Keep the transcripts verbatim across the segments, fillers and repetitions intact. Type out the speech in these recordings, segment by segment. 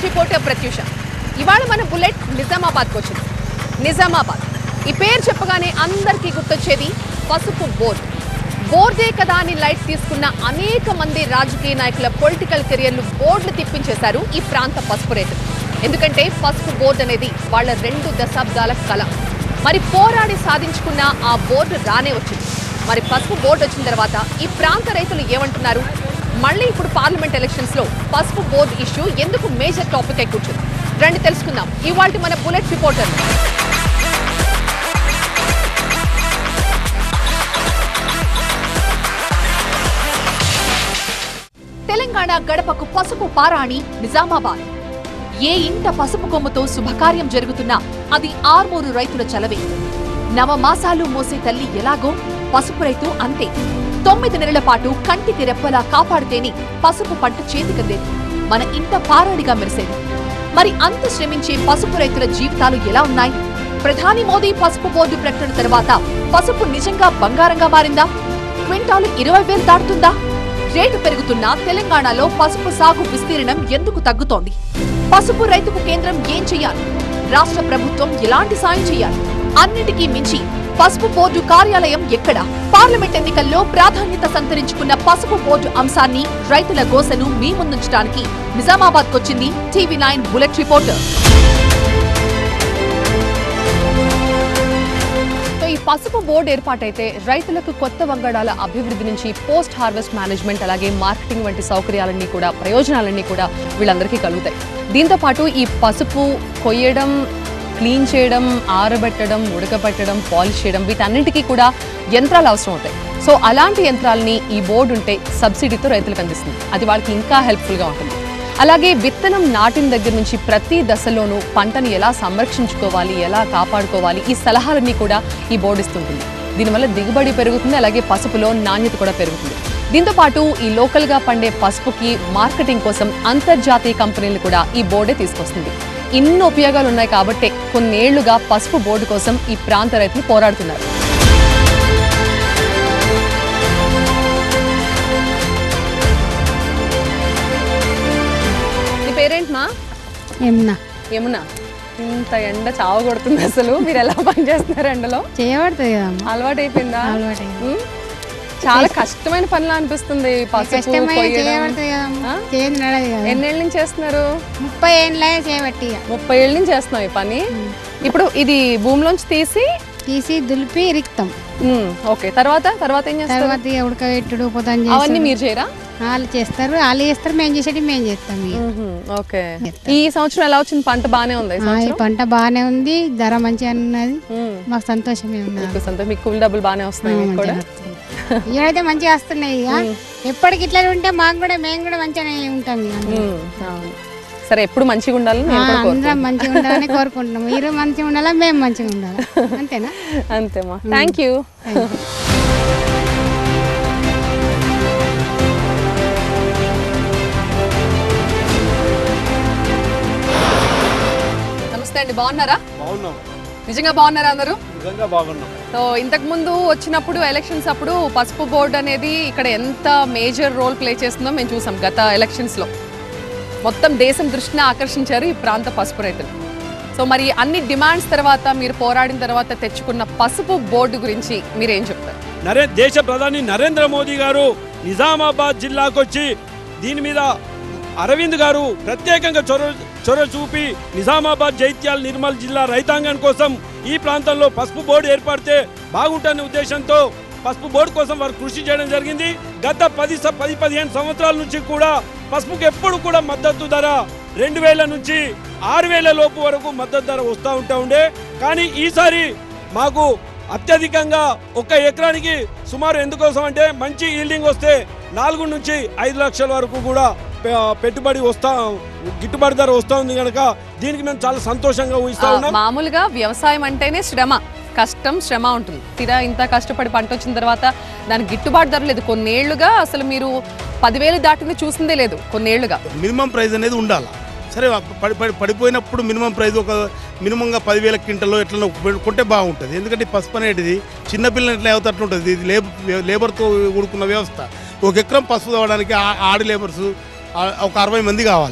Reporter Pratyusha. ఇవాళ మన bullet నిజామాబాద్కి వచ్చింది. నిజామాబాద్ ఈ పేరు చెప్పగానే అందరికీ గుర్తొచ్చేది పసుపు బోర్డు. బోర్డే కదా అని లైట్ తీసుకున్న అనేక మంది రాజకీయ నాయకుల పొలిటికల్ కెరియర్లు బోర్డులు తిప్పించేశారు ఈ ప్రాంత పసుపు రైతులు. ఎందుకంటే పసుపు బోర్డు అనేది వాళ్ళ రెండు దశాబ్దాల కళ. మరి పోరాడి సాధించుకున్న ఆ బోర్డు రానే వచ్చింది. మరి పసుపు బోర్డు వచ్చిన తర్వాత ఈ ప్రాంత రైతులు ఏమంటున్నారు? మళ్ళీ ఇప్పుడు పార్లమెంట్ ఎలక్షన్స్ లో పసుపు బోర్డు ఇష్యూ ఎందుకు మేజర్ టాపిక్ అయి కూర్చుంది? రండి తెలుసుకుందాం ఇవాల్టి మన బుల్లెట్ రిపోర్టర్. తెలంగాణ గడపకు పసుపు పారాణి నిజామాబాద్. ఏ ఇంట పసుపు కొమ్ముతో శుభకార్యం జరుగుతున్నా అది ఆర్మూరు రైతుల చలవే. నవమాసాలు మోసే తల్లి ఎలాగో పసుపు రైతు అంతే. తొమ్మిది నెలల పాటు కంటికి రెప్పలా కాపాడితేనే పసుపు పంట చేతికందేది, మన ఇంట పారాడిగా మెరిసేది. మరి అంత శ్రమించే పసుపు రైతుల జీవితాలు ఎలా ఉన్నాయి? ప్రధాని మోదీ పసుపు బోర్డు ప్రకటన తర్వాత పసుపు నిజంగా బంగారంగా మారిందా? క్వింటాలు ఇరవై వేలు దాటుతుందా? రేటు పెరుగుతున్నా తెలంగాణలో పసుపు సాగు విస్తీర్ణం ఎందుకు తగ్గుతోంది? పసుపు రైతుకు కేంద్రం ఏం చెయ్యాలి? రాష్ట్ర ప్రభుత్వం ఎలాంటి సాయం చేయాలి? అన్నిటికీ మించి పసుపు బోర్డు కార్యాలయం ఎక్కడ? పార్లమెంట్ ఎన్నికల్లో ప్రాధాన్యత సంతరించుకున్న పసుపు బోర్డు అంశాన్ని, రైతుల గోసను మీ ముందుంచడానికి నిజామాబాద్ కొచ్చింది టీవీ నైన్ బుల్లెట్ రిపోర్టర్. ఈ పసుపు బోర్డు ఏర్పాటైతే రైతులకు కొత్త వంగడాల అభివృద్ధి నుంచి పోస్ట్ హార్వెస్ట్ మేనేజ్మెంట్ అలాగే మార్కెటింగ్ వంటి సౌకర్యాలన్నీ కూడా, ప్రయోజనాలన్నీ కూడా వీళ్ళందరికీ కలుగుతాయి. దీంతో పాటు ఈ పసుపు కొయ్యడం, క్లీన్ చేయడం, ఆరబెట్టడం, ఉడకబెట్టడం, పాలిష్ చేయడం వీటన్నిటికీ కూడా యంత్రాలు అవసరం అవుతాయి. సో అలాంటి యంత్రాలని ఈ బోర్డు ఉంటే సబ్సిడీతో రైతులకు అందిస్తుంది. అది వాళ్ళకి ఇంకా హెల్ప్ఫుల్గా ఉంటుంది. అలాగే విత్తనం నాటిన దగ్గర నుంచి ప్రతి దశలోనూ పంటను ఎలా సంరక్షించుకోవాలి, ఎలా కాపాడుకోవాలి, ఈ సలహాలన్నీ కూడా ఈ బోర్డు ఇస్తుంటుంది. దీనివల్ల దిగుబడి పెరుగుతుంది, అలాగే పసుపులో నాణ్యత కూడా పెరుగుతుంది. దీంతో పాటు ఈ లోకల్గా పండే పసుపుకి మార్కెటింగ్ కోసం అంతర్జాతీయ కంపెనీలు కూడా ఈ బోర్డే తీసుకొస్తుంది. ఇన్ని ఉపయోగాలు ఉన్నాయి కాబట్టి కొన్నేళ్లుగా పసుపు బోర్డు కోసం ఈ ప్రాంత రైతులు పోరాడుతున్నారు. నీ పేరేంటమా? యమున. యమున, ఇంత ఎండ చావ కొడుతుంది అసలు. మీరు ఎలా పని చేస్తున్నారు ఎండలో? చేయబడుతుంది కదా, అలవాటు అయిపోయిందా? అలవాటు. చాలా కష్టమైన పనులు అనిపిస్తుంది. ఎన్నేళ్ళ నుంచి చేస్తున్నారు? ముప్పై ఏళ్ళ చేయబట్టి. ముప్పై ఏళ్ళ నుంచి చేస్తున్నాం ఈ పని. ఇప్పుడు ఇది భూమిలోంచి తీసి తీసి దులిపి రిక్తాం. ఓకే, తర్వాత తర్వాత ఏం చేస్తారు? తర్వాత ఉడకబెట్టుడు పోతాం. అవన్నీ మీరు చేయరా? వాళ్ళు చేస్తారు, వాళ్ళు చేస్తారు, మేము చేసేది మేము చేస్తాం. ఓకే, ఈ సంవత్సరం ఎలా వచ్చింది? పంట బానే ఉంది? పంట బానే ఉంది, ధర మంచిగా ఉన్నది, మాకు సంతోషమే ఉన్నది. మీకు కూలి డబ్బులు బానే వస్తున్నాయి కూడా? ఇవైతే మంచిగా వస్తున్నాయి. ఎప్పటికి ఇట్లా ఉంటే మాకు కూడా, మేము కూడా మంచిగానే ఉంటాం. సరే, ఎప్పుడు మంచిగా ఉండాలని అందరం మంచిగా ఉండాలని కోరుకుంటున్నాం. మీరు మంచిగా ఉండాలా, మేము మంచిగా ఉండాలి. అంతేనా? అంతేమా. Thank you. నమస్తే అండి, బాగున్నారా? నిజంగా బాగున్నారా అందరూ? సో ఇంతకు ముందు వచ్చినప్పుడు ఎలక్షన్స్ అప్పుడు పసుపు బోర్డు అనేది ఇక్కడ ఎంత మేజర్ రోల్ ప్లే చేస్తుందో మేము చూసాం. గత ఎలక్షన్స్ లో మొత్తం దేశం దృష్టిని ఆకర్షించారు ఈ ప్రాంత పసుపు రైతులు. సో మరి అన్ని డిమాండ్స్ తర్వాత, మీరు పోరాడిన తర్వాత తెచ్చుకున్న పసుపు బోర్డు గురించి మీరేం చెప్తారు? నరే దేశ ప్రధాని నరేంద్ర మోదీ గారు నిజామాబాద్ జిల్లాకు వచ్చి దీని మీద అరవింద్ గారు ప్రత్యేకంగా చొరవ చొరవ చూపి నిజామాబాద్, జైత్యాల, నిర్మల్ జిల్లా రైతాంగం కోసం ఈ ప్రాంతంలో పసుపు బోర్డు ఏర్పడితే బాగుంటుందనే ఉద్దేశంతో పసుపు బోర్డు కోసం వారు కృషి చేయడం జరిగింది. గత పది పది పదిహేను సంవత్సరాల నుంచి కూడా పసుపుకి ఎప్పుడు కూడా మద్దతు ధర రెండు వేల నుంచి ఆరు వేల లోపు వరకు మద్దతు ధర వస్తూ ఉంటా ఉండే. కానీ ఈసారి మాకు అత్యధికంగా ఒక ఎకరానికి సుమారు ఎందుకోసం అంటే మంచి ఈల్డింగ్ వస్తే నాలుగు నుంచి ఐదు లక్షల వరకు కూడా పెట్టుబడి వస్తా, గిట్టుబడి ధర వస్తా ఉంది కనుక దీనికి మేము చాలా సంతోషంగా ఊహిస్తా ఉన్నాం. మామూలుగా వ్యవసాయం అంటేనే శ్రమ, కష్టం, శ్రమ ఉంటుంది. తీరా ఇంత కష్టపడి పంట వచ్చిన తర్వాత దానికి గిట్టుబాటు ధర లేదు. కొన్నేళ్లుగా అసలు మీరు పదివేలు దాటింది చూసిందే లేదు. కొన్నేళ్లుగా మినిమం ప్రైస్ అనేది ఉండాలి. సరే, పడి పడి పడిపోయినప్పుడు మినిమం ప్రైస్ ఒక మినిమంగా పదివేల క్వింటల్లో ఎట్లా కొంటే బాగుంటుంది. ఎందుకంటే పసుపు అనేది చిన్నపిల్లలు ఎట్లా అవుతట్టు ఉంటుంది. ఇది లేబర్ లేబర్తో కూడుకున్న వ్యవస్థ. ఒక ఎకరం పసుపు తవ్వడానికి ఆడి లేబర్స్ ఒక అరవై మంది కావాలి.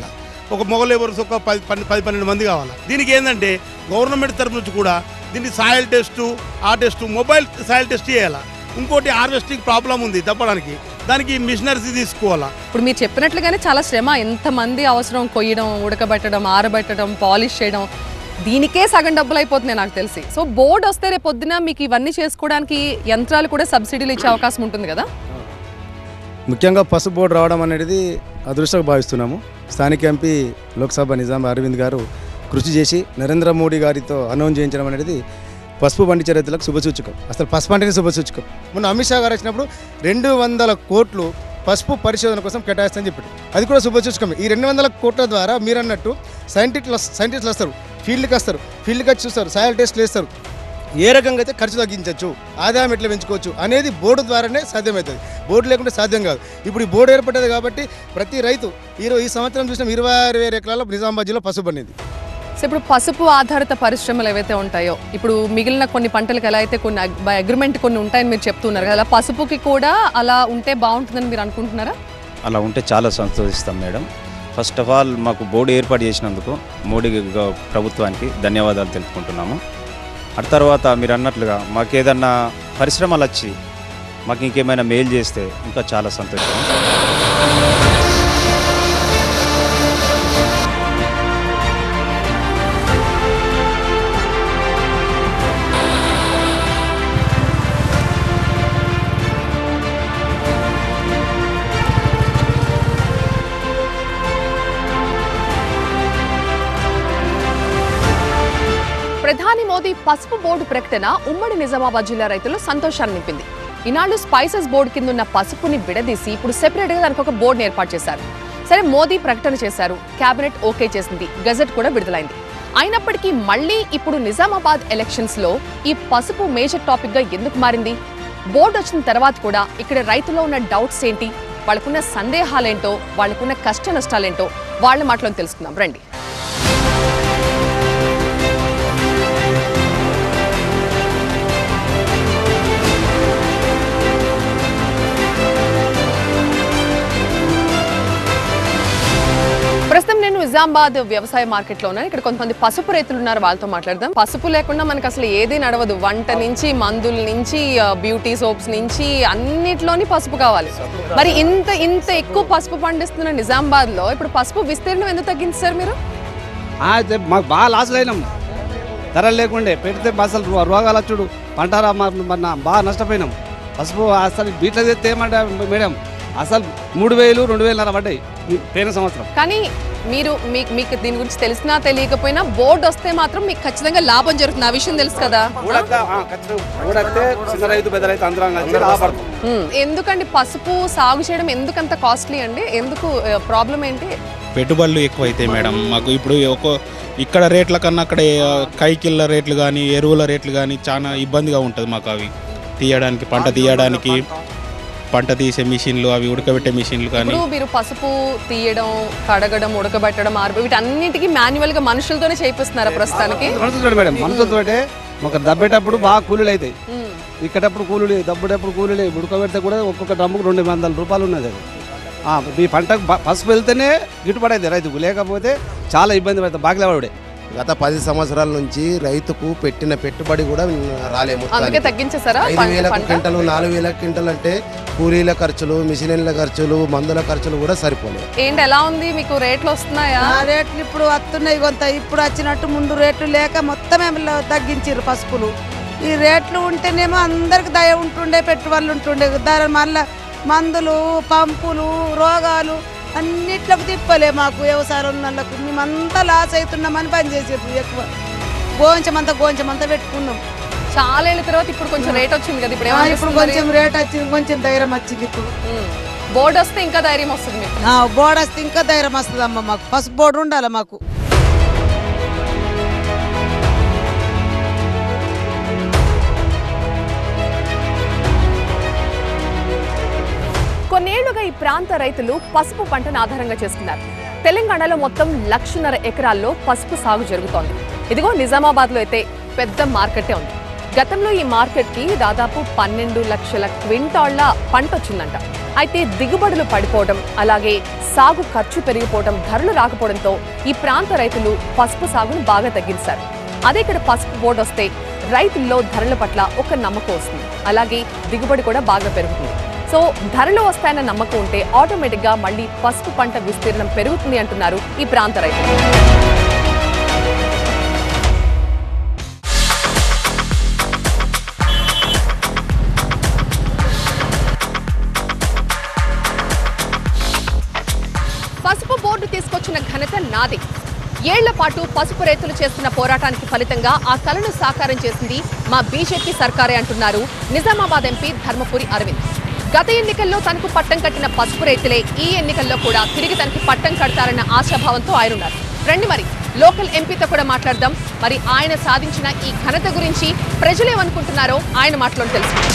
ఒక మొగ లేబర్స్ ఒక పది పన్నెండు పది పన్నెండు మంది కావాలి. దీనికి ఏంటంటే గవర్నమెంట్ తరఫు నుంచి కూడా దీన్ని సాయిల్ టెస్టు ఆ టెస్టు మొబైల్ సాయిల్ టెస్ట్ చేయాలి. ఇంకోటి హార్వెస్టింగ్ ప్రాబ్లం ఉంది తప్పడానికి, దానికి మిషనరీస్ తీసుకోవాలా. ఇప్పుడు మీరు చెప్పినట్లుగానే చాలా శ్రమ, ఎంతమంది అవసరం, కొయ్యడం, ఉడకబెట్టడం, ఆరబెట్టడం, పాలిష్ చేయడం, దీనికే సగం డబ్బులు అయిపోతున్నాయి నాకు తెలిసి. సో బోర్డు వస్తే రేపు పొద్దున మీకు ఇవన్నీ చేసుకోవడానికి యంత్రాలు కూడా సబ్సిడీలు ఇచ్చే అవకాశం ఉంటుంది కదా. ముఖ్యంగా పసుపు బోర్డు రావడం అనేది అదృష్టంగా భావిస్తున్నాము. స్థానిక ఎంపీ లోక్సభ నిజాం అరవింద్ గారు కృషి చేసి నరేంద్ర మోడీ గారితో అనౌన్స్ చేయించడం అనేది పసుపు పండించే రైతులకు శుభసూచకం. అసలు పసుపు అంటేనే శుభసూచకం. మొన్న అమిత్ షా గారు వచ్చినప్పుడు రెండు వందల కోట్లు పసుపు పరిశోధన కోసం కేటాయిస్తామని చెప్పాడు. అది కూడా శుభసూచకం. ఈ రెండు వందల కోట్ల ద్వారా మీరు అన్నట్టు సైంటిస్టులు సైంటిస్టులు వస్తారు, ఫీల్డ్కి వస్తారు, ఫీల్డ్కి వచ్చి చూస్తారు, సాయిల్ టెస్ట్లు వేస్తారు, ఏ రకంగా అయితే ఖర్చు తగ్గించవచ్చు, ఆదాయం ఎట్లా పెంచుకోవచ్చు అనేది బోర్డు ద్వారానే సాధ్యమవుతుంది. బోర్డు లేకుంటే సాధ్యం కాదు. ఇప్పుడు ఈ బోర్డు ఏర్పడ్డది కాబట్టి ప్రతి రైతు ఈరోజు ఈ సంవత్సరం చూసిన ఇరవై ఆరు వేల ఎకరాల్లో నిజామాబాద్ జిల్లా పసుపు పండింది. సో ఇప్పుడు పసుపు ఆధారిత పరిశ్రమలు ఏవైతే ఉంటాయో, ఇప్పుడు మిగిలిన కొన్ని పంటలకు ఎలా అయితే కొన్ని అగ్రిమెంట్ కొన్ని ఉంటాయని మీరు చెప్తున్నారు కదా, పసుపుకి కూడా అలా ఉంటే బాగుంటుందని మీరు అనుకుంటున్నారా? అలా ఉంటే చాలా సంతోషిస్తాం మేడం. ఫస్ట్ ఆఫ్ ఆల్ మాకు బోర్డు ఏర్పాటు చేసినందుకు మోడీ ప్రభుత్వానికి ధన్యవాదాలు తెలుపుకుంటున్నాము. అటు తర్వాత మీరు అన్నట్లుగా మాకు ఏదన్నా పరిశ్రమలు వచ్చి మాకు ఇంకేమైనా మేలు చేస్తే ఇంకా చాలా సంతోషం. ప్రధాని మోదీ పసుపు బోర్డు ప్రకటన ఉమ్మడి నిజామాబాద్ జిల్లా రైతులు సంతోషాన్ని నింపింది. ఈనాడు స్పైసెస్ బోర్డు కింద ఉన్న పసుపుని విడదీసి ఇప్పుడు సెపరేట్ గా దానికి ఒక బోర్డుని ఏర్పాటు చేశారు. సరే, మోదీ ప్రకటన చేశారు, కేబినెట్ ఓకే చేసింది, గజెట్ కూడా విడుదలైంది. అయినప్పటికీ మళ్లీ ఇప్పుడు నిజామాబాద్ ఎలక్షన్స్ లో ఈ పసుపు మేజర్ టాపిక్ గా ఎందుకు మారింది? బోర్డు వచ్చిన తర్వాత కూడా ఇక్కడ రైతుల్లో ఉన్న డౌట్స్ ఏంటి, వాళ్ళకున్న సందేహాలేంటో, వాళ్ళకున్న కష్ట నష్టాలేంటో వాళ్ళ మాటలో తెలుసుకుందాం రండి. ప్రస్తుతం నేను నిజామాబాద్ వ్యవసాయ మార్కెట్ లో ఉన్నాను. ఇక్కడ కొంతమంది పసుపు రైతులు ఉన్నారు, వాళ్ళతో మాట్లాడదాం. పసుపు లేకుండా మనకు అసలు ఏది నడవదు. వంట నుంచి, మందుల నుంచి, బ్యూటీ సోప్స్ నుంచి అన్నిట్లోని పసుపు కావాలి. మరి ఇంత ఇంత ఎక్కువ పసుపు పండిస్తున్న నిజామాబాద్ లో ఇప్పుడు పసుపు విస్తీర్ణం ఎందుకు తగ్గించారు మీరు? మాకు బాగా లాసులు అయినాం, ధరలు లేకుండే పెడితే అసలు రోగాలు వచ్చుడు పంటారా మన బాగా నష్టపోయినాం. పసుపు అసలు బీట్లో తెస్తే ఏమంటే మేడం అసలు మూడు వేలు రెండు వేలున్నర పడ్డాయి పోయిన సంవత్సరం. కానీ మీరు మీకు దీని గురించి తెలిసినా తెలియకపోయినా బోర్డు వస్తే మాత్రం మీకు ఖచ్చితంగా లాభం జరుగుతుంది, ఆ విషయం తెలుసు కదా. చిన్న రైతు పెద్ద రైతు అందరం. ఎందుకండి పసుపు సాగు చేయడం ఎందుకంత కాస్ట్లీ అండి? ఎందుకు ప్రాబ్లం ఏంటి? పెట్టుబడులు ఎక్కువ అవుతాయి మేడం మాకు. ఇప్పుడు ఒక ఇక్కడ రేట్ల కన్నా అక్కడ కైకిళ్ళ రేట్లు కానీ ఎరువుల రేట్లు కానీ చాలా ఇబ్బందిగా ఉంటుంది మాకు. అవి తీయడానికి, పంట తీయడానికి, పంట తీసే మిషన్లు, అవి ఉడకబెట్టే మిషన్లు కానీ. మీరు పసుపు తీయడం, కడగడం, ఉడకబెట్టడం, ఆరు వీటన్నిటికీ మాన్యువల్ గా మనుషులతోనే చేయిస్తున్నారా ప్రస్తుతానికి? మేడం మనుషులతో ఒక దబ్బేటప్పుడు బాగా కూలీలు అవుతాయి, ఇక్కడప్పుడు కూలీలు, దబ్బేటప్పుడు కూలీలు, ఉడకబెడితే కూడా ఒక్కొక్క డ్రమ్ముకు రెండు వందల రూపాయలు ఉన్నది. అది ఈ పంటకు పసుపు వెళ్తేనే గిట్టుబడి అవుతుంది రైతుకు, లేకపోతే చాలా ఇబ్బంది పడుతుంది బాగిలేవాడే. గత పది సంవత్సరాల నుంచి రైతుకు పెట్టిన పెట్టుబడి కూడా రాలేము. తగ్గించేసారా? ఐదు వేల క్వింటలు నాలుగు వేల క్వింటలు అంటే కూలీల ఖర్చులు, మిషనరీల ఖర్చులు, మందుల ఖర్చులు కూడా సరిపోలేదు. ఏంటి ఎలా ఉంది మీకు? రేట్లు వస్తున్నాయా? రేట్లు ఇప్పుడు వస్తున్నాయి కొంత. ఇప్పుడు వచ్చినట్టు ముందు రేట్లు లేక మొత్తమే తగ్గించారు పసుపులు. ఈ రేట్లు ఉంటేనేమో అందరికి దయ ఉంటుండే, పెట్టుబడులు ఉంటుండే. దాని మళ్ళీ మందులు, పంపులు, రోగాలు అన్నిట్లకు తిప్పలే మాకు వ్యవసాయం ఉన్నకు. మేమంతా లాస్ అవుతున్నామని పని చేసేది. ఎక్కువ గోంచమంతా గోంచమంతా పెట్టుకున్నాం. చాలా ఏళ్ళ తర్వాత ఇప్పుడు కొంచెం రేట్ వచ్చింది కదా, ఇప్పుడు ఇప్పుడు కొంచెం రేట్ వచ్చింది, కొంచెం ధైర్యం వచ్చింది. ఇప్పుడు బోర్డు వస్తే ఇంకా ధైర్యం వస్తుంది. బోర్డు వస్తే ఇంకా ధైర్యం వస్తుంది అమ్మ మాకు. పసుపు బోర్డు ఉండాలి మాకు. కొన్నేళ్లుగా ఈ ప్రాంత రైతులు పసుపు పంటను ఆధారంగా చేసుకున్నారు. తెలంగాణలో మొత్తం లక్షన్నర ఎకరాల్లో పసుపు సాగు జరుగుతోంది. ఇదిగో నిజామాబాద్ లో అయితే పెద్ద మార్కెటే ఉంది. గతంలో ఈ మార్కెట్ కి దాదాపు పన్నెండు లక్షల క్వింటాళ్ల పంట వచ్చిందంట. అయితే దిగుబడులు పడిపోవడం, అలాగే సాగు ఖర్చు పెరిగిపోవడం, ధరలు రాకపోవడంతో ఈ ప్రాంత రైతులు పసుపు సాగును బాగా తగ్గించారు. అదే ఇక్కడ పసుపు బోర్డు వస్తే రైతుల్లో ధరల పట్ల ఒక నమ్మకం వస్తుంది, అలాగే దిగుబడి కూడా బాగా పెరుగుతుంది. సో ధరలు వస్తాయన్న నమ్మకం ఉంటే ఆటోమేటిక్గా మళ్ళీ పసుపు పంట విస్తీర్ణం పెరుగుతుంది అంటున్నారు ఈ ప్రాంత రైతులు. పసుపు బోర్డు తీసుకొచ్చిన ఘనత నాదే. ఏళ్ల పాటు పసుపు రైతులు చేస్తున్న పోరాటానికి ఫలితంగా ఆ కలను సాకారం చేసింది మా బీజేపీ సర్కారే అంటున్నారు నిజామాబాద్ ఎంపీ ధర్మపురి అరవింద్. గత ఎన్నికల్లో తనకు పట్టం కట్టిన పసుపు రైతులే ఈ ఎన్నికల్లో కూడా తిరిగి తనకి పట్టం కడతారన్న ఆశాభావంతో ఆయన ఉన్నారు. రండి మరి లోకల్ ఎంపీతో కూడా మాట్లాడదాం. మరి ఆయన సాధించిన ఈ ఘనత గురించి ప్రజలేమనుకుంటున్నారో ఆయన మాటలో తెలుసుకుందాం.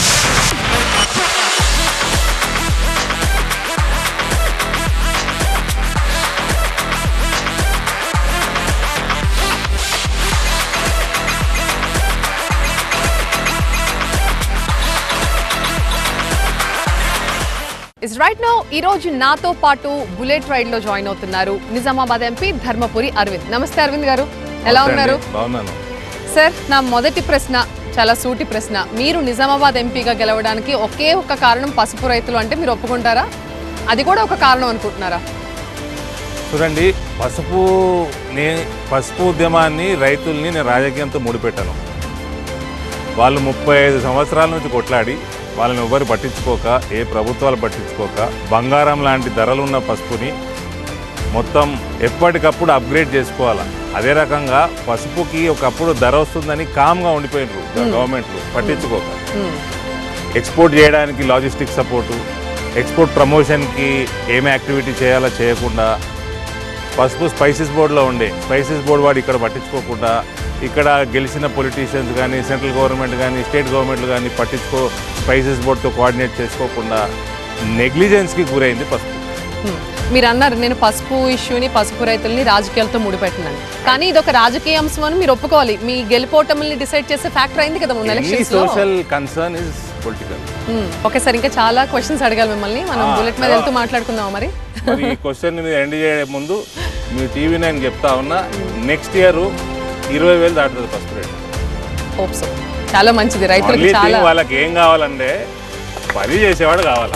ఇస్ రైట్ నౌ ఈ రోజు నాతో పాటు బుల్లెట్ రైడ్ లో జాయిన్ అవుతున్నారు నిజామాబాద్ ఎంపీ ధర్మపురి అరవింద్. నమస్తే అరవింద్ గారు, ఎలా ఉన్నారు? బాగున్నాను సార్. నా మొదటి ప్రశ్న చాలా సూటి ప్రశ్న. మీరు నిజామాబాద్ ఎంపీగా గెలవడానికి ఒకే ఒక కారణం పసుపు రైతులు అంటే మీరు ఒప్పుకుంటారా? అది కూడా ఒక కారణం అనుకుంటున్నారా? చూడండి, పసుపు నే పసుపు ఉద్యమాన్ని రైతుల్ని నేను రాజకీయంతో ముడిపెట్టాను. వాళ్ళు ముప్పై ఐదు సంవత్సరాల నుంచి కొట్లాడి వాళ్ళని ఎవరు పట్టించుకోక, ఏ ప్రభుత్వాలు పట్టించుకోక, బంగారం లాంటి ధరలున్న పసుపుని మొత్తం ఎప్పటికప్పుడు అప్గ్రేడ్ చేసుకోవాలా. అదే రకంగా పసుపుకి ఒకప్పుడు ధర వస్తుందని కామ్గా ఉండిపోయినారు గవర్నమెంట్లు పట్టించుకోక. ఎక్స్పోర్ట్ చేయడానికి లాజిస్టిక్ సపోర్టు, ఎక్స్పోర్ట్ ప్రమోషన్కి ఏమి యాక్టివిటీ చేయాలో చేయకుండా, పసుపు స్పైసెస్ బోర్డులో ఉండే స్పైసెస్ బోర్డు వాడు ఇక్కడ పట్టించుకోకుండా, ఇక్కడ గెలిచిన పొలిటీషియన్స్ కానీ, సెంట్రల్ గవర్నమెంట్ కానీ, స్టేట్ గవర్నమెంట్లు కానీ పట్టించుకో స్పైసెస్ బోర్డుతో కోఆర్డినేట్ చేసుకోకుండా నెగ్లిజెన్స్కి గురైంది పసుపు. మీరు అన్నారు నేను పసుపు ఇష్యూని, పసుపు రైతుల్ని రాజకీయాలతో ముడిపెట్టినాను, కానీ ఇది ఒక రాజకీయ అంశం అని మీరు ఒప్పుకోవాలి. మీ గెలుపోటముల్ని డిసైడ్ చేసే ఫ్యాక్టర్ అయింది కదా మొన్న ఎలక్షన్స్ లో. Social concern is political. Okay sir, ఇంకా చాలా క్వశ్చన్స్ అడగాలి మిమ్మల్ని. మనం బుల్లెట్ మీద వెళ్తూ మాట్లాడుకుందాం. మరి మరి ఈ క్వశ్చన్ మీద ఎండ్ చేయ ముందు మీ టీవీ నైన్ చెప్తా ఉన్నా, నెక్స్ట్ ఇయర్ ఇరవై వేలు దాటుతుంది పసుపు రేట్. Hope so. చాలా మంచిది. రైతులకు చాలా వాళ్ళకి ఏం కావాలంటే పని చేసేవాడు కావాలా.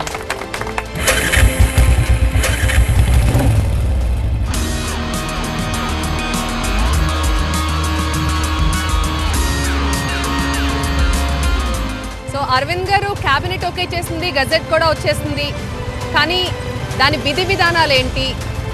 సో అరవింద్ గారు క్యాబినెట్ ఓకే చేసింది, గజెట్ కూడా వచ్చేసింది, కానీ దాని విధి విధానాలు ఏంటి,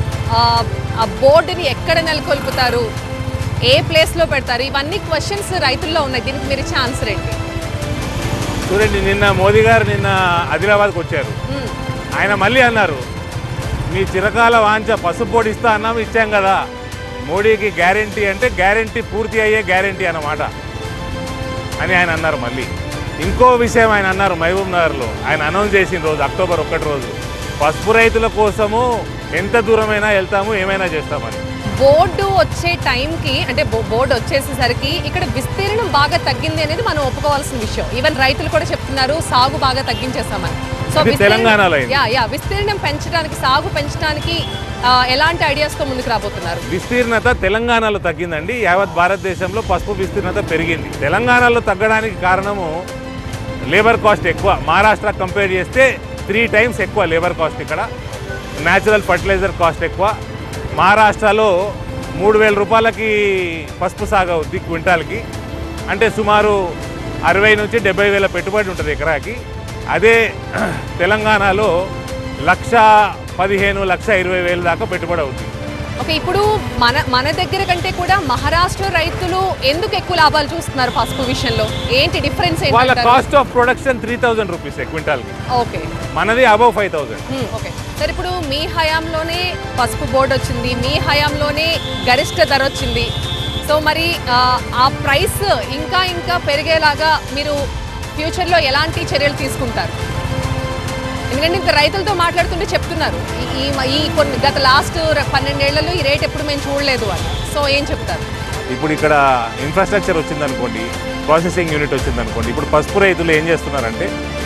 ఆ బోర్డుని ఎక్కడ నెలకొల్పుతారు, ఏ ప్లేస్లో పెడతారు, ఇవన్నీ క్వశ్చన్స్ రైతుల్లో ఉన్నాయి. దీనికి మీరు ఇచ్చే ఆన్సర్ ఏంటి? చూడండి, నిన్న మోదీ గారు నిన్న ఆదిలాబాద్కి వచ్చారు. ఆయన మళ్ళీ అన్నారు, మీ చిరకాల వాంఛ పసుపు బోర్డు ఇస్తా అన్నాము, ఇచ్చాం కదా. మోడీకి గ్యారంటీ అంటే గ్యారంటీ పూర్తి అయ్యే గ్యారంటీ అన్నమాట అని ఆయన అన్నారు. మళ్ళీ ఇంకో విషయం ఆయన అన్నారు, మహబూబ్ నగర్లో ఆయన అనౌన్స్ చేసిన రోజు అక్టోబర్ ఒకటి రోజు, పసుపు రైతుల కోసము ఎంత దూరమైనా వెళ్తాము, ఏమైనా చేస్తామని. బోర్డు వచ్చే టైంకి అంటే బోర్డు వచ్చేసేసరికి ఇక్కడ విస్తీర్ణం బాగా తగ్గింది అనేది మనం ఒప్పుకోవాల్సిన విషయం. ఈవెన్ రైతులు కూడా చెప్తున్నారు సాగు బాగా తగ్గించేస్తామని. సో తెలంగాణలో యా యా విస్తీర్ణం పెంచడానికి, సాగు పెంచడానికి ఎలాంటి ఐడియాస్తో ముందుకు రాబోతున్నారు? విస్తీర్ణత తెలంగాణలో తగ్గిందండి. యావత్ భారతదేశంలో పసుపు విస్తీర్ణత పెరిగింది. తెలంగాణలో తగ్గడానికి కారణము లేబర్ కాస్ట్ ఎక్కువ. మహారాష్ట్ర కంపేర్ చేస్తే త్రీ టైమ్స్ ఎక్కువ లేబర్ కాస్ట్. ఇక్కడ న్యాచురల్ ఫర్టిలైజర్ కాస్ట్ ఎక్కువ. మహారాష్ట్రలో మూడు వేల రూపాయలకి పసుపు సాగు అవుద్ది క్వింటాల్కి, అంటే సుమారు అరవై నుంచి డెబ్బై వేల పెట్టుబడి ఉంటుంది ఎకరాకి. అదే తెలంగాణలో లక్ష పదిహేను లక్ష ఇరవై వేల దాకా పెట్టుబడి అవుతుంది. ఓకే, ఇప్పుడు మన మన దగ్గర కంటే కూడా మహారాష్ట్ర రైతులు ఎందుకు ఎక్కువ లాభాలు చూస్తున్నారు పసుపు విషయంలో? ఏంటి డిఫరెన్స్? వాళ్ళ cost of production three thousand rupees క్వింటాల్కి. ఓకే, మనది above five thousand. Okay sir, ఇప్పుడు మీ హయాంలోనే పసుపు బోర్డు వచ్చింది, మీ హయాంలోనే గరిష్ట ధర వచ్చింది. సో మరి ఆ ప్రైస్ ఇంకా ఇంకా పెరిగేలాగా మీరు ఫ్యూచర్లో ఎలాంటి చర్యలు తీసుకుంటారు? ఎందుకంటే ఇంత రైతులతో మాట్లాడుతుంటే చెప్తున్నారు ఈ ఈ కొన్ని గత లాస్ట్ పన్నెండేళ్లలో ఈ రేట్ ఎప్పుడు మేము చూడలేదు అని. సో ఏం చెప్తారు? ఇప్పుడు ఇక్కడ ఇన్ఫ్రాస్ట్రక్చర్ వచ్చిందనుకోండి, ప్రాసెసింగ్ యూనిట్ వచ్చిందనుకోండి, ఇప్పుడు పసుపు రైతులు ఏం చేస్తున్నారంటే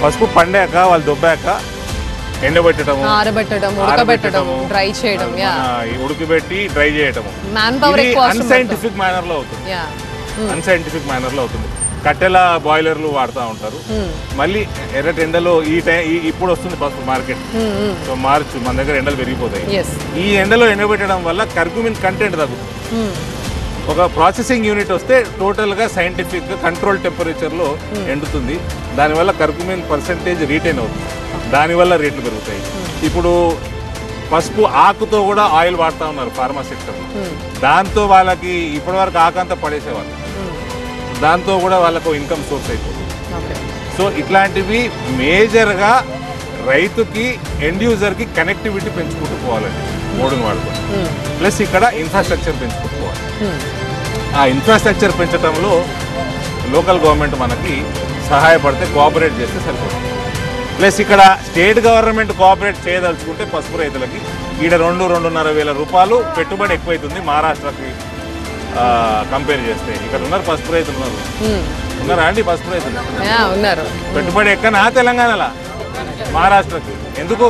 పసుపు పండాక వాళ్ళు దొబ్బాక ఎండబెట్టడము, ఆరబెట్టడం, ఉడకబెట్టడం, డ్రై చేయడం, యా ఉడకబెట్టి డ్రై చేయడము మ్యాన్ పవర్ ఎక్కువ అవసరం అన్సైంటిఫిక్ మేనర్ లో అవుతుంది. యా అన్సైంటిఫిక్ మేనర్ లో అవుతుంది. కట్టెల బాయిలర్లు వాడుతూ ఉంటారు. మళ్ళీ ఎర్రటి ఎండలో ఈ టైం ఇప్పుడు వస్తుంది పసుపు మార్కెట్. సో మార్చ్ మన దగ్గర ఎండలు పెరిగిపోతాయి. ఈ ఎండలో ఎండబెట్టడం వల్ల కర్క్యూమిన్ కంటెంట్ తగ్గుతుంది. ఒక ప్రాసెసింగ్ యూనిట్ వస్తే టోటల్గా సైంటిఫిక్ కంట్రోల్ టెంపరేచర్లో ఎండుతుంది. దానివల్ల కర్క్యూమిన్ పర్సెంటేజ్ రీటైన్ అవుతుంది. దానివల్ల రేట్లు పెరుగుతాయి. ఇప్పుడు పసుపు ఆకుతో కూడా ఆయిల్ వాడుతూ ఉన్నారు ఫార్మా సెక్టర్లో. దాంతో వాళ్ళకి ఇప్పటివరకు ఆకంతా పడేసేవాళ్ళు, దాంతో కూడా వాళ్ళకు ఇన్కమ్ సోర్స్ అయిపోతుంది. సో ఇట్లాంటివి మేజర్గా రైతుకి ఎండ్ యూజర్కి కనెక్టివిటీ పెంచుకుంటూ పోవాలండి మోడుని వాడుకొని. ప్లస్ ఇక్కడ ఇన్ఫ్రాస్ట్రక్చర్ పెంచుకుంటూ పోవాలి. ఆ ఇన్ఫ్రాస్ట్రక్చర్ పెంచడంలో లోకల్ గవర్నమెంట్ మనకి సహాయపడితే కోఆపరేట్ చేస్తే సరిపోతుంది. ప్లస్ ఇక్కడ స్టేట్ గవర్నమెంట్ కోఆపరేట్ చేయదలుచుకుంటే పసుపు రైతులకి ఈడ రెండు రెండున్నర వేల రూపాయలు పెట్టుబడి ఎక్కువైతుంది మహారాష్ట్రకి కంపేర్ చేస్తే. ఇక్కడ ఉన్నారు పసుపు రైతులు ఉన్నారు, ఉన్నారా అండి పసుపు రైతులు ఉన్నారు. పెట్టుబడి ఎక్కనా తెలంగాణలో మహారాష్ట్రకి ఎందుకు?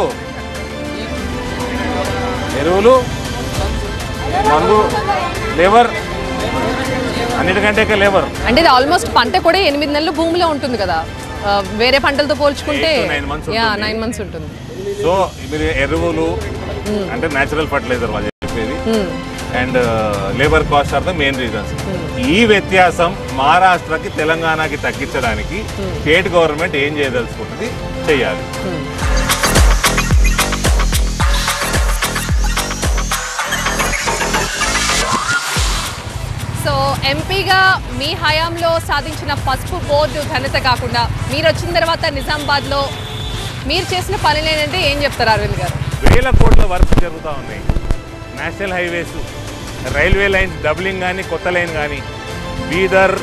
ఎరువులు, మందు, లేబర్, అన్నిటికంటే లేబర్. అంటే ఇది ఆల్మోస్ట్ పంట కూడా ఎనిమిది నెలలు భూమిలో ఉంటుంది కదా, వేరే పంటలతో పోల్చుకుంటే నైన్ మంత్స్ ఉంటుంది. సో మీరు ఎరువులు అంటే న్యాచురల్ ఫర్టిలైజర్ వాళ్ళు చెప్పేది and labour cost are the main reasons. ఈ వ్యత్యాసం మహారాష్ట్రకి తెలంగాణకి తగ్గించడానికి స్టేట్ గవర్నమెంట్ ఏం చేయదలుచుకుంటుంది చేయాలి. సో ఎంపీగా మీ హయాంలో సాధించిన పసుపు బోర్డు ఘనత కాకుండా మీరు వచ్చిన తర్వాత నిజామాబాద్లో మీరు చేసిన పనులు ఏంటంటే ఏం చెప్తారు అరవింద్ గారు? వేల కోట్ల వర్క్ జరుగుతూ ఉన్నాయి. National highways, railway lines doubling కానీ కొత్త లైన్ కానీ, బీదర్,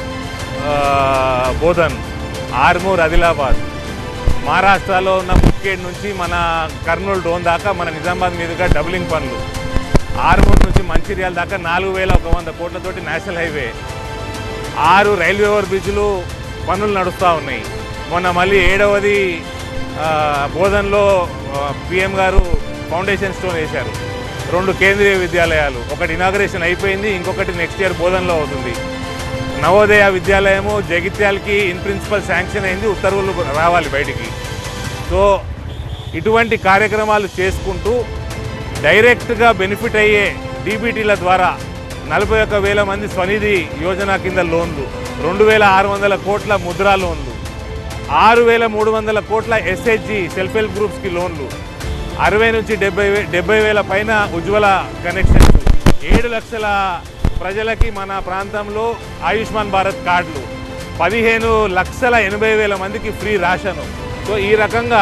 బోధన్, ఆర్మూర్, ఆదిలాబాద్, మహారాష్ట్రలో ఉన్న ముఖ్యేడ్ నుంచి మన కర్నూలు డోన్ దాకా మన నిజామాబాద్ మీదుగా డబ్లింగ్ పనులు, ఆర్మూర్ నుంచి మంచిర్యాల దాకా నాలుగు వేల ఒక వంద కోట్లతోటి నేషనల్ హైవే, ఆరు రైల్వే ఓవర్ బ్రిడ్జ్లు పనులు నడుస్తూ ఉన్నాయి. మొన్న మళ్ళీ ఏడవది బోధన్లో పిఎం గారు ఫౌండేషన్ స్టోన్ వేశారు. రెండు కేంద్రీయ విద్యాలయాలు, ఒకటి ఇనాగరేషన్ అయిపోయింది, ఇంకొకటి నెక్స్ట్ ఇయర్ బోధన్లో అవుతుంది. నవోదయ విద్యాలయము జగిత్యాలకి ఇన్ ప్రిన్సిపల్ శాంక్షన్ అయింది, ఉత్తర్వులు రావాలి బయటికి. సో ఇటువంటి కార్యక్రమాలు చేసుకుంటూ డైరెక్ట్గా బెనిఫిట్ అయ్యే డీబీటీల ద్వారా నలభై ఒక్క వేల మంది స్వనిధి యోజన కింద లోన్లు, రెండు వేల ఆరు వందల కోట్ల ముద్రా లోన్లు, ఆరు వేల మూడు వందల కోట్ల ఎస్హెచ్జి సెల్ఫ్ హెల్ప్ గ్రూప్స్కి లోన్లు, అరవై నుంచి డెబ్బై వే డెబ్బై వేల పైన ఉజ్వల కనెక్షన్స్, ఏడు లక్షల ప్రజలకి మన ప్రాంతంలో ఆయుష్మాన్ భారత్ కార్డులు, పదిహేను లక్షల ఎనభై వేల మందికి ఫ్రీ రేషను. సో ఈ రకంగా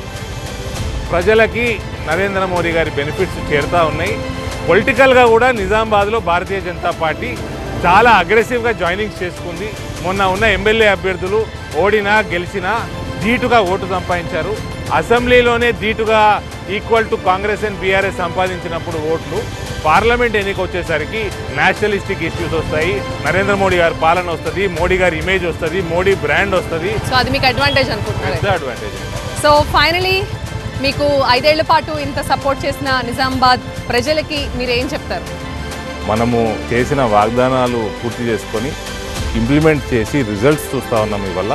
ప్రజలకి నరేంద్ర మోదీ గారి బెనిఫిట్స్ చేరుతూ ఉన్నాయి. పొలిటికల్గా కూడా నిజామాబాద్లో భారతీయ జనతా పార్టీ చాలా అగ్రెసివ్గా జాయినింగ్స్ చేసుకుంది. మొన్న ఉన్న ఎమ్మెల్యే అభ్యర్థులు ఓడినా గెలిచినా ధీటుగా ఓటు సంపాదించారు. అసెంబ్లీలోనే ధీటుగా equal to Congress and BRS సంపాదించినప్పుడు ఓట్లు పార్లమెంట్ ఎన్నిక వచ్చేసరికి నేషనలిస్టిక్ ఇష్యూస్ వస్తాయి, నరేంద్ర మోడీ గారి పాలన వస్తుంది, మోడీ గారి ఇమేజ్ వస్తుంది, మోడీ బ్రాండ్ వస్తుంది. సో అది మీకు అడ్వాంటేజ్ అనుకుంటున్నారు? అడ్వాంటేజ్. సో ఫైనలీ మీకు ఐదేళ్ల పాటు ఇంత సపోర్ట్ చేసిన నిజామాబాద్ ప్రజలకి మీరు ఏం చెప్తారు? మనము చేసిన వాగ్దానాలు పూర్తి చేసుకొని ఇంప్లిమెంట్ చేసి రిజల్ట్స్ చూస్తూ ఉన్నాం. ఇవల్ల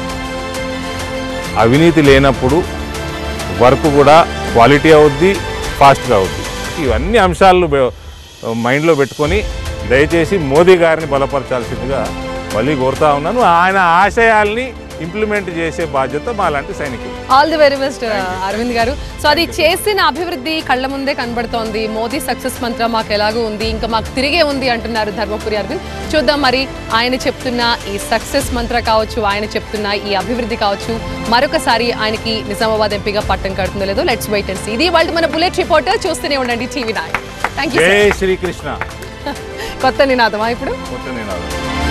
అవినీతి లేనప్పుడు వర్క్ కూడా క్వాలిటీ అవుద్ది, ఫాస్ట్గా అవుద్ది. ఇవన్నీ అంశాలు మైండ్లో పెట్టుకొని దయచేసి మోదీ గారిని బలపరచాల్సిందిగా మళ్ళీ కోరుతా ఉన్నాను. ఆయన ఆశయాల్ని ఇంప్లిమెంట్ చేసే బాధ్యత మాలాంటి సైనికులు. All the very best Arvind గారు. సో అది చేసిన అభివృద్ధి కళ్ళ ముందే కనబడుతోంది. మోదీ సక్సెస్ మంత్రం మాకు ఎలాగో ఉంది, ఇంకా మాకు తిరిగే ఉంది అంటున్నారు ధర్మపురి అరవింద్. చూద్దాం మరి ఆయన చెప్తున్న ఈ సక్సెస్ మంత్ర కావచ్చు, ఆయన చెప్తున్న ఈ అభివృద్ధి కావచ్చు, మరొకసారి ఆయనకి నిజామాబాద్ ఎంపీగా పట్టం కడుతుందో లేదో లెట్స్ వెయిట్ అండ్ సీ. ఇది వాళ్ళు మన బుల్లెట్ రిపోర్టర్. చూస్తూనే ఉండండి టీవీ నైన్. Thank you. జై శ్రీకృష్ణ. కొత్త నినాదమా ఇప్పుడు? కొత్త నినాదం.